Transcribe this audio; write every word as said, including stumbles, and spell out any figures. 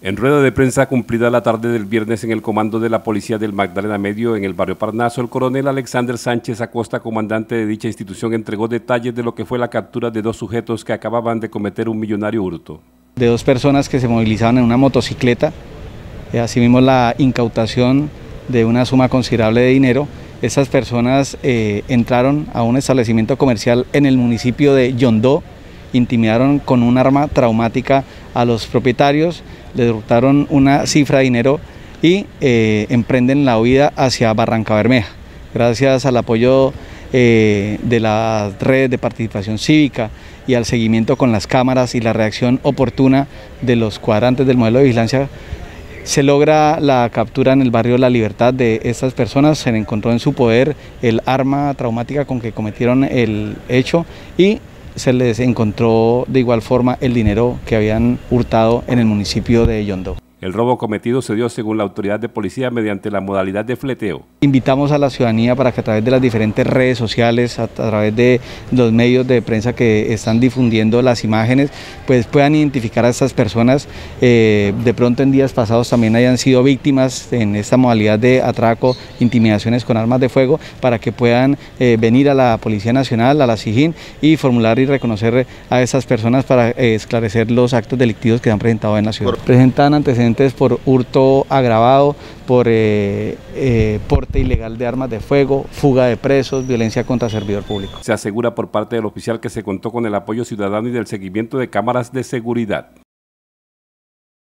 En rueda de prensa cumplida la tarde del viernes en el comando de la Policía del Magdalena Medio en el barrio Parnaso, el coronel Alexander Sánchez Acosta, comandante de dicha institución, entregó detalles de lo que fue la captura de dos sujetos que acababan de cometer un millonario hurto. De dos personas que se movilizaban en una motocicleta, eh, asimismo la incautación de una suma considerable de dinero. Estas personas eh, entraron a un establecimiento comercial en el municipio de Yondó, intimidaron con un arma traumática a los propietarios, les hurtaron una cifra de dinero y eh, emprenden la huida hacia Barranca Bermeja. Gracias al apoyo eh, de las redes de participación cívica y al seguimiento con las cámaras y la reacción oportuna de los cuadrantes del modelo de vigilancia, se logra la captura en el barrio La Libertad de estas personas. Se encontró en su poder el arma traumática con que cometieron el hecho y se les encontró de igual forma el dinero que habían hurtado en el municipio de Yondó. El robo cometido se dio según la autoridad de policía mediante la modalidad de fleteo. Invitamos a la ciudadanía para que a través de las diferentes redes sociales, a través de los medios de prensa que están difundiendo las imágenes, pues puedan identificar a estas personas. Eh, de pronto en días pasados también hayan sido víctimas en esta modalidad de atraco, intimidaciones con armas de fuego, para que puedan eh, venir a la Policía Nacional, a la SIJIN, y formular y reconocer a esas personas para eh, esclarecer los actos delictivos que se han presentado en la ciudad. Presentan antecedentes por hurto agravado, por eh, eh, porte ilegal de armas de fuego, fuga de presos, violencia contra servidor público. Se asegura por parte del oficial que se contó con el apoyo ciudadano y del seguimiento de cámaras de seguridad.